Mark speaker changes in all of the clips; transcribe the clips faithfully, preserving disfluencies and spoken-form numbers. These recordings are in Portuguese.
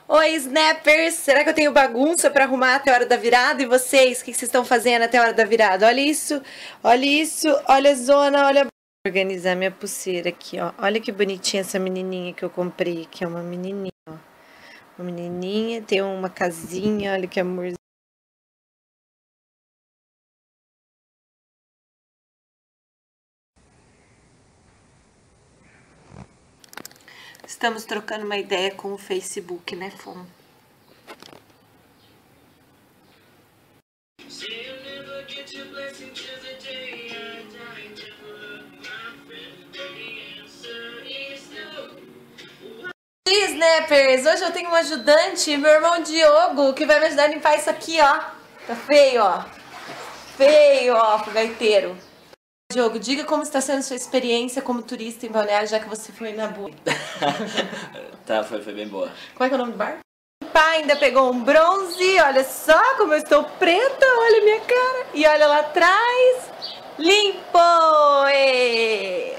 Speaker 1: Oi, Snappers! Será que eu tenho bagunça para arrumar até a hora da virada? E vocês, o que vocês estão fazendo até a hora da virada? Olha isso, olha isso, olha a zona, olha... Vou organizar minha pulseira aqui, ó. Olha que bonitinha essa menininha que eu comprei aqui, é uma menininha, ó. Uma menininha, tem uma casinha, olha que amorzinho. Estamos trocando uma ideia com o Facebook, né, Fom? Snappers, hoje eu tenho um ajudante, meu irmão Diogo, que vai me ajudar a limpar isso aqui, ó. Tá feio, ó. Feio, ó, pro gaiteiro. Diogo, diga como está sendo sua experiência como turista em Balneário, já que você foi na boa.
Speaker 2: Tá, foi, foi bem boa.
Speaker 1: Como é que é o nome do bar? Pai ainda pegou um bronze, olha só como eu estou preta, olha minha cara. E olha lá atrás, limpo! E...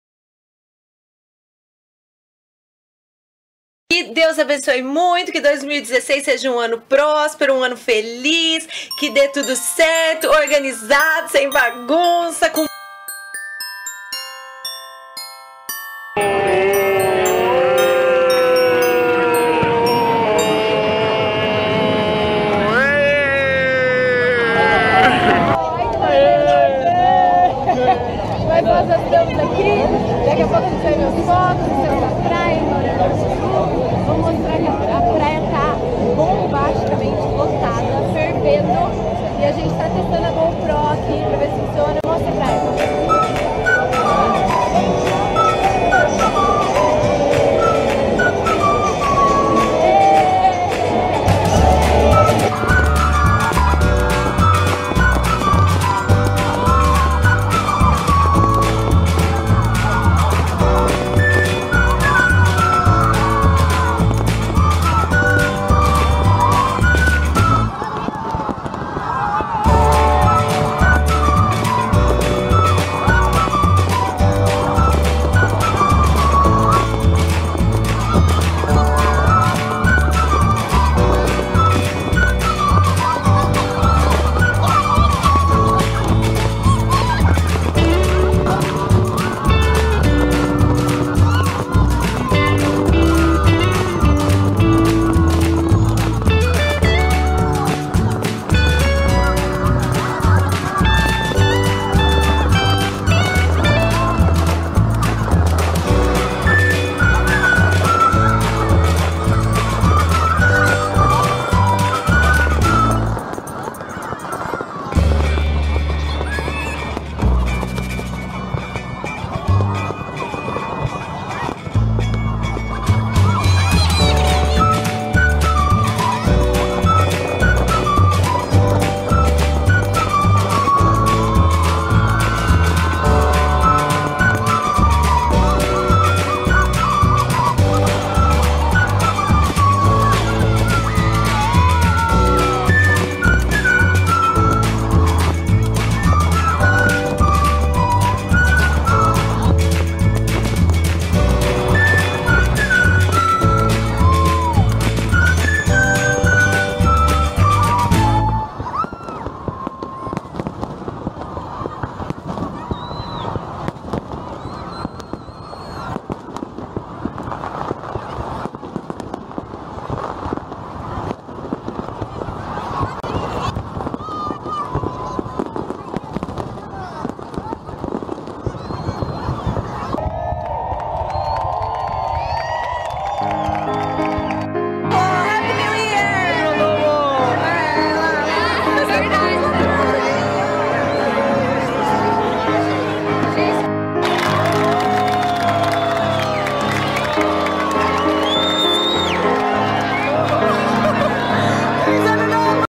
Speaker 1: Que Deus abençoe muito, que dois mil e dezesseis seja um ano próspero, um ano feliz, que dê tudo certo, organizado, sem bagunça, com